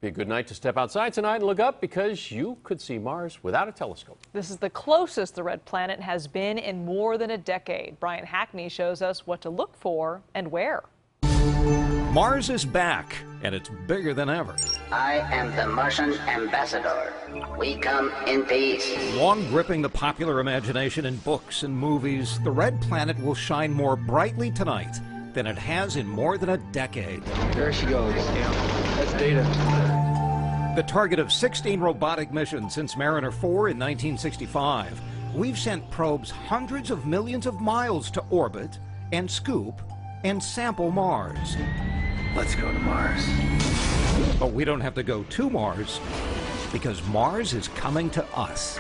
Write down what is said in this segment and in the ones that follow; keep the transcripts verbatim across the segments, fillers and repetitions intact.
Be a good night to step outside tonight and look up because you could see Mars without a telescope. This is the closest the red planet has been in more than a decade. Brian Hackney shows us what to look for and where. Mars is back, and it's bigger than ever. I am the Martian ambassador. We come in peace. Long gripping the popular imagination in books and movies, the red planet will shine more brightly tonight than it has in more than a decade. There she goes. That's Data. The target of sixteen robotic missions since Mariner four in nineteen sixty-five, we've sent probes hundreds of millions of miles to orbit and scoop and sample Mars. Let's go to Mars. But we don't have to go to Mars, because Mars is coming to us.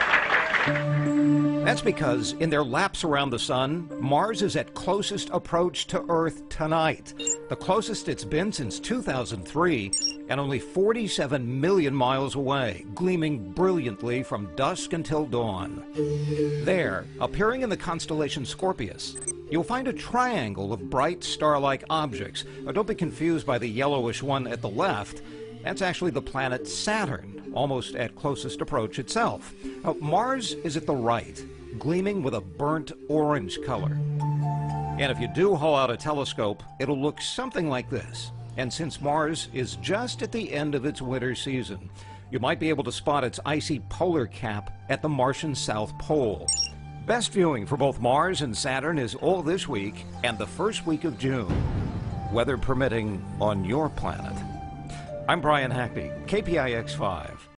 That's because in their laps around the sun, Mars is at closest approach to Earth tonight. The closest it's been since two thousand three, and only forty-seven million miles away, gleaming brilliantly from dusk until dawn. There, appearing in the constellation Scorpius, you'll find a triangle of bright star-like objects. Now, don't be confused by the yellowish one at the left. That's actually the planet Saturn, almost at closest approach itself. Now, Mars is at the right, gleaming with a burnt orange color. And if you do haul out a telescope, it'll look something like this. And since Mars is just at the end of its winter season, you might be able to spot its icy polar cap at the Martian South Pole. Best viewing for both Mars and Saturn is all this week and the first week of June, weather permitting on your planet. I'm Brian Hackney, K P I X five.